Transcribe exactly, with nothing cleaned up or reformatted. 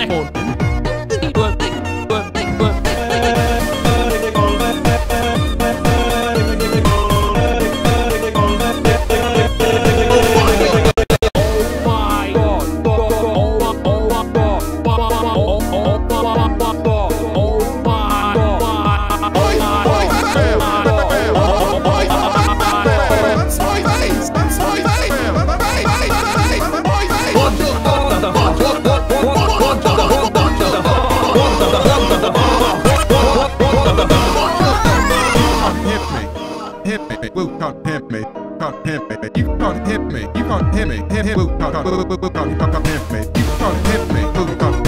microphone. Will can't hit me, can't hit me, you can't hit me, you can't hit me, hit hit, will can't, will can't hit me, you can't hit me, will can't.